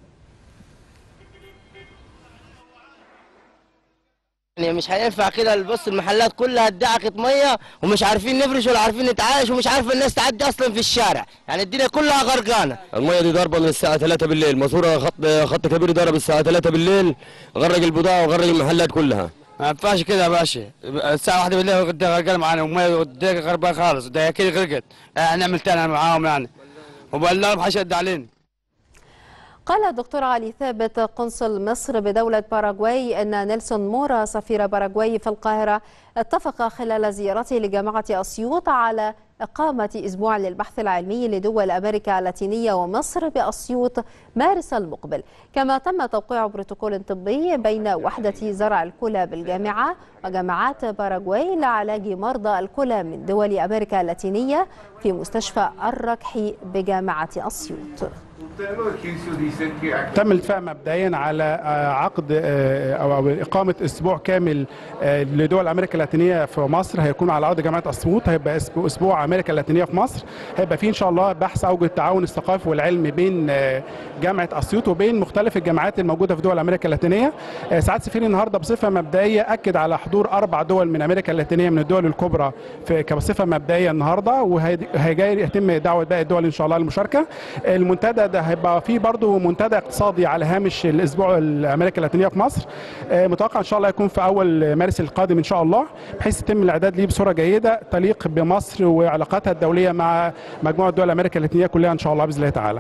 يعني مش هينفع كده، بص المحلات كلها ادعكت ميه ومش عارفين نفرش ولا عارفين نتعايش ومش عارف الناس تعدي اصلا في الشارع، يعني الدنيا كلها غرقانه. الميه دي ضاربه من الساعه 3 بالليل، ماسوره خط كبير ضرب الساعه 3 بالليل، غرق البضاعه وغرق المحلات كلها. ما ينفعش كده يا باشا، الساعه 1 بالليل غرقانه معانا وميه الدنيا غرقانه خالص، ده كده غرقت، هنعمل تاني معاهم يعني، وبالله ما حيشد علينا. قال الدكتور علي ثابت قنصل مصر بدولة باراغواي أن نيلسون مورا سفير باراغواي في القاهرة اتفق خلال زيارته لجامعة أسيوط على إقامة أسبوع للبحث العلمي لدول أمريكا اللاتينية ومصر بأسيوط مارس المقبل. كما تم توقيع بروتوكول طبي بين وحدة زرع الكلى بالجامعة وجامعات باراغواي لعلاج مرضى الكلى من دول أمريكا اللاتينية في مستشفى الركحي بجامعة أسيوط. تم الاتفاق مبدئيا على عقد او اقامه اسبوع كامل لدول امريكا اللاتينيه في مصر، هيكون على ارض جامعه اسيوط، هيبقى اسبوع امريكا اللاتينيه في مصر، هيبقى فيه ان شاء الله بحث اوجه التعاون الثقافي والعلمي بين جامعه اسيوط وبين مختلف الجامعات الموجوده في دول امريكا اللاتينيه. سعاده السفير النهارده بصفه مبدئيه اكد على حضور 4 دول من امريكا اللاتينيه من الدول الكبرى كصفه مبدئيه النهارده، وهيتم دعوه باقي الدول ان شاء الله للمشاركه. المنتدى ده هيبقى فيه برضه منتدى اقتصادي على هامش الاسبوع الامريكا اللاتينيه في مصر، متوقع ان شاء الله يكون في اول مارس القادم ان شاء الله، بحيث يتم الاعداد ليه بصوره جيده تليق بمصر وعلاقاتها الدوليه مع مجموعه دول امريكا اللاتينيه كلها ان شاء الله باذن الله تعالى.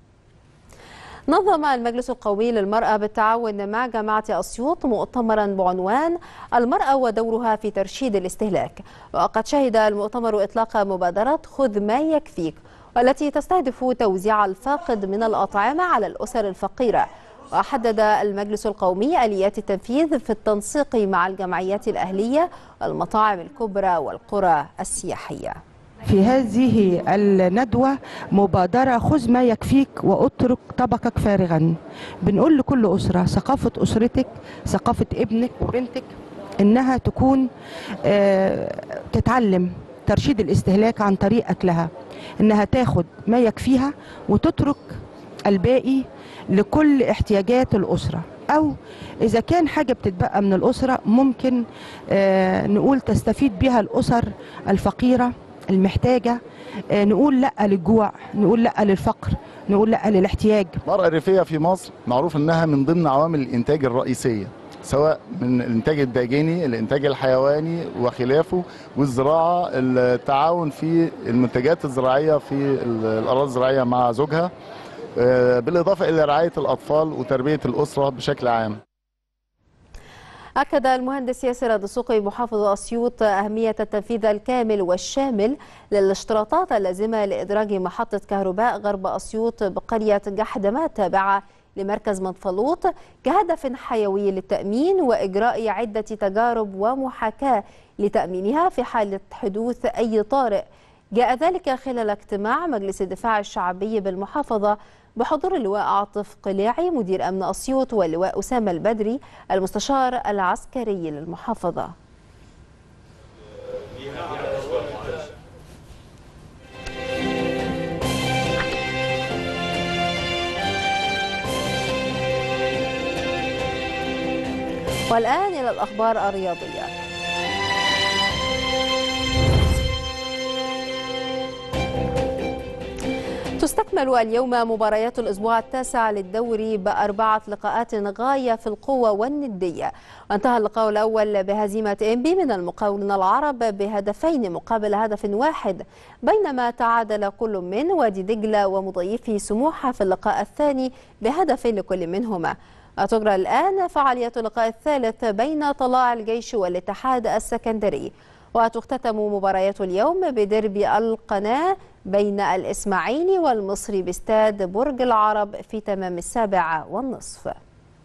نظم المجلس القومي للمرأة بالتعاون مع جامعة أسيوط مؤتمرا بعنوان المرأة ودورها في ترشيد الاستهلاك، وقد شهد المؤتمر إطلاق مبادرة خذ ما يكفيك، والتي تستهدف توزيع الفاقد من الأطعمة على الأسر الفقيرة. وحدد المجلس القومي آليات التنفيذ في التنسيق مع الجمعيات الأهلية والمطاعم الكبرى والقرى السياحية. في هذه الندوة مبادرة خذ ما يكفيك واترك طبقك فارغا. بنقول لكل أسرة ثقافة أسرتك، ثقافة ابنك وبنتك، إنها تكون تتعلم ترشيد الاستهلاك عن طريق أكلها، إنها تاخد ما يكفيها وتترك الباقي لكل احتياجات الأسرة، أو إذا كان حاجة بتتبقى من الأسرة ممكن نقول تستفيد بها الأسر الفقيرة المحتاجة. نقول لأ للجوع، نقول لأ للفقر، نقول لأ للاحتياج. المرأة الريفية في مصر معروف أنها من ضمن عوامل الإنتاج الرئيسية، سواء من الإنتاج الداجيني، الإنتاج الحيواني وخلافه، والزراعة، التعاون في المنتجات الزراعية في الأراضي الزراعية مع زوجها، بالإضافة إلى رعاية الأطفال وتربية الأسرة بشكل عام. أكد المهندس ياسر الدسوقي محافظ أسيوط أهمية التنفيذ الكامل والشامل للاشتراطات اللازمة لإدراج محطة كهرباء غرب أسيوط بقرية جحدمة التابعة لمركز منفلوط كهدف حيوي للتأمين وإجراء عدة تجارب ومحاكاة لتأمينها في حالة حدوث أي طارئ. جاء ذلك خلال اجتماع مجلس الدفاع الشعبي بالمحافظة بحضور اللواء عاطف قلاعي مدير أمن أسيوط واللواء أسامة البدري المستشار العسكري للمحافظة. والآن إلى الأخبار الرياضية. تستكمل اليوم مباريات الأسبوع التاسع للدوري ب4 لقاءات غاية في القوة والندية، وانتهى اللقاء الأول بهزيمة إنبي من المقاولون العرب بهدفين مقابل هدف واحد، بينما تعادل كل من وادي دجلة ومضيفه سموحة في اللقاء الثاني بهدف لكل منهما. تجرى الآن فعاليات اللقاء الثالث بين طلائع الجيش والاتحاد السكندري، وتختتم مباريات اليوم بديربي القناة بين الإسماعيلي والمصري باستاد برج العرب في تمام 7:30.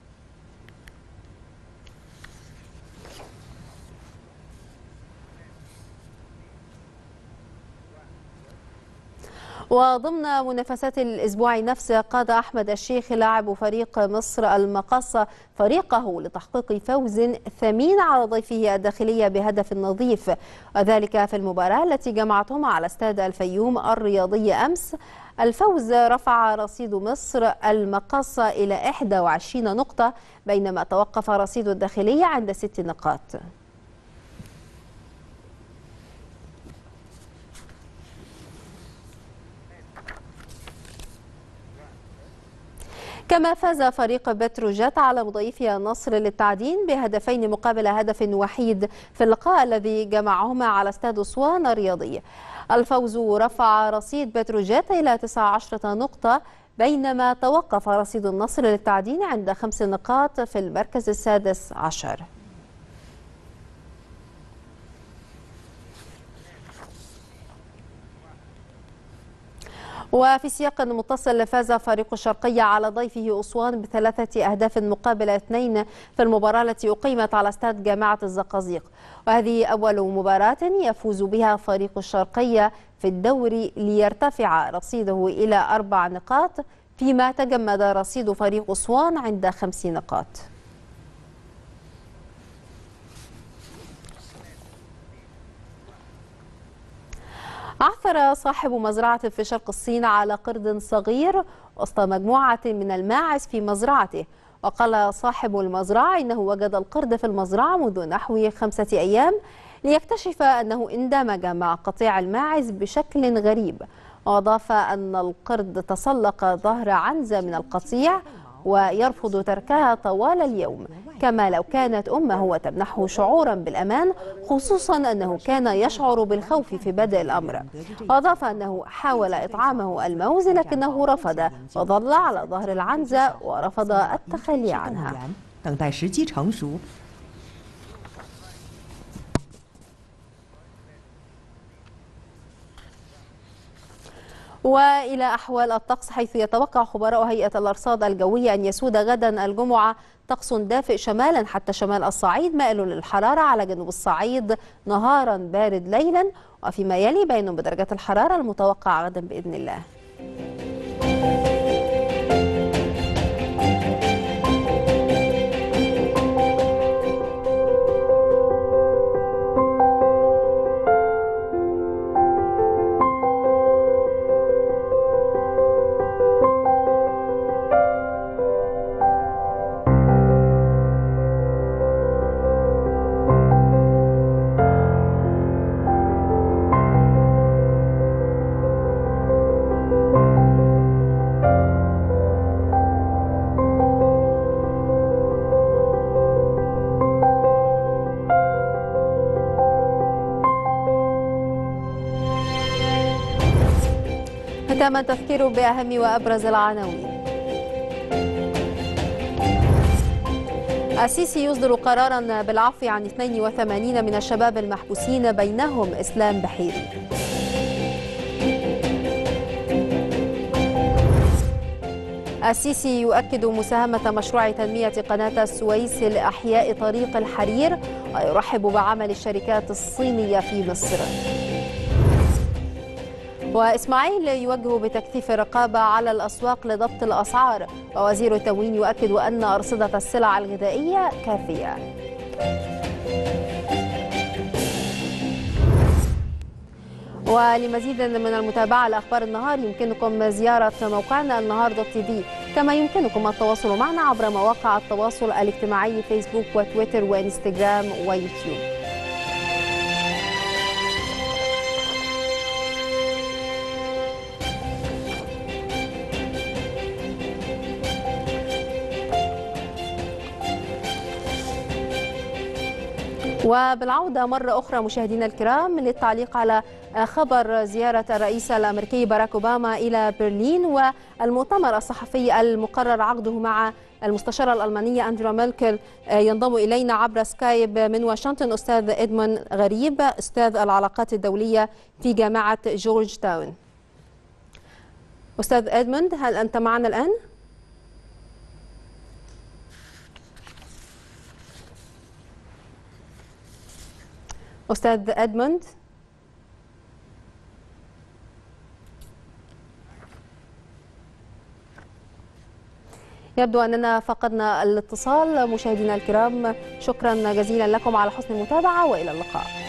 وضمن منافسات الأسبوع نفسه قاد أحمد الشيخ لاعب فريق مصر المقاصة فريقه لتحقيق فوز ثمين على ضيفه الداخلية بهدف نظيف، وذلك في المباراة التي جمعتهم على استاد الفيوم الرياضي أمس. الفوز رفع رصيد مصر المقاصة إلى 21 نقطة، بينما توقف رصيد الداخلية عند 6 نقاط. كما فاز فريق بتروجيت على مضيفه النصر للتعدين بهدفين مقابل هدف وحيد في اللقاء الذي جمعهما على استاد أسوان الرياضي. الفوز رفع رصيد بتروجيت إلى 19 نقطة، بينما توقف رصيد النصر للتعدين عند 5 نقاط في المركز السادس عشر. وفي سياق متصل فاز فريق الشرقية على ضيفه أسوان ب3 أهداف مقابل 2 في المباراة التي أقيمت على استاد جامعة الزقازيق، وهذه أول مباراة يفوز بها فريق الشرقية في الدوري ليرتفع رصيده إلى 4 نقاط فيما تجمد رصيد فريق أسوان عند 5 نقاط. عثر صاحب مزرعة في شرق الصين على قرد صغير وسط مجموعة من الماعز في مزرعته، وقال صاحب المزرعة إنه وجد القرد في المزرعة منذ نحو 5 أيام ليكتشف أنه اندمج مع قطيع الماعز بشكل غريب. وأضاف أن القرد تسلق ظهر عنزة من القطيع ويرفض تركها طوال اليوم، كما لو كانت أمه وتمنحه شعورا بالأمان، خصوصا أنه كان يشعر بالخوف في بدء الأمر. وأضاف أنه حاول إطعامه الموز لكنه رفض وظل على ظهر العنزة ورفض التخلي عنها. وإلى أحوال الطقس، حيث يتوقع خبراء هيئة الأرصاد الجوية أن يسود غدا الجمعة طقس دافئ شمالا حتى شمال الصعيد، مائل للحرارة على جنوب الصعيد، نهارا بارد ليلا، وفيما يلي بين بدرجات الحرارة المتوقعة غدا بإذن الله. ختاما تذكير بأهم وأبرز العناوين. السيسي يصدر قرارا بالعفو عن 82 من الشباب المحبوسين بينهم إسلام بحيري. السيسي يؤكد مساهمة مشروع تنمية قناة السويس لإحياء طريق الحرير ويرحب بعمل الشركات الصينية في مصر. وإسماعيل يوجه بتكثيف الرقابة على الأسواق لضبط الأسعار، ووزير التموين يؤكد أن أرصدة السلع الغذائية كافية. ولمزيد من المتابعة لأخبار النهار يمكنكم زيارة موقعنا النهار.tv، كما يمكنكم التواصل معنا عبر مواقع التواصل الاجتماعي فيسبوك وتويتر وإنستغرام ويوتيوب. وبالعودة مرة أخرى مشاهدينا الكرام للتعليق على خبر زيارة الرئيس الأمريكي باراك أوباما إلى برلين والمؤتمر الصحفي المقرر عقده مع المستشارة الألمانية أنجيلا ميركل. ينضم إلينا عبر سكايب من واشنطن أستاذ إدموند غريب، أستاذ العلاقات الدولية في جامعة جورج تاون. أستاذ إدموند، هل أنت معنا الآن؟ أستاذ إدموند؟ يبدو أننا فقدنا الاتصال. مشاهدينا الكرام، شكرا جزيلا لكم على حسن المتابعة وإلى اللقاء.